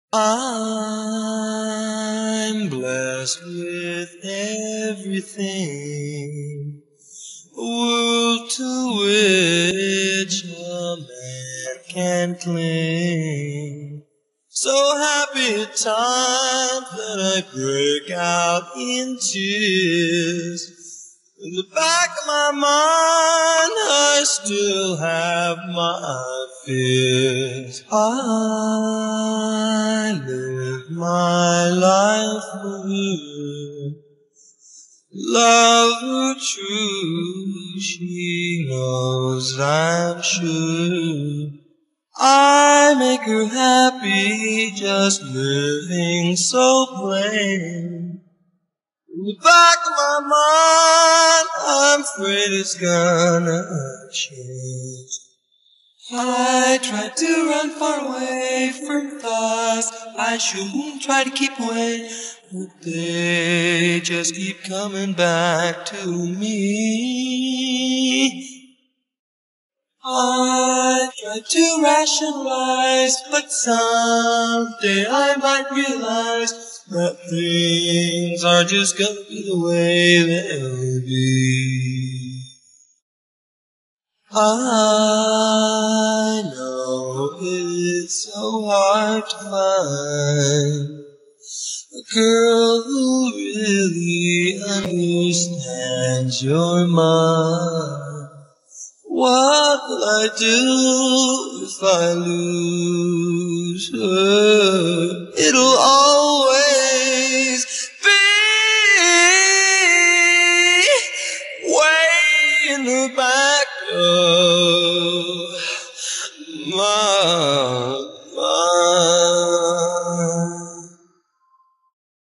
I'm blessed with everything, a world to which a man can cling. So happy at times that I break out in tears. In the back of my mind, I still have my fears. I live my life for her. Love her true, she knows I'm sure. I make her happy just living so plain. In the back of my mind, I'm afraid it's gonna change. I tried to run far away from thoughts I shouldn't try to keep away, but they just keep coming back to me. I try to rationalize, but someday I might realize that things are just gonna be the way they'll be. I know it's so hard to find a girl who really understands your mind. What will I do if I lose her? It'll always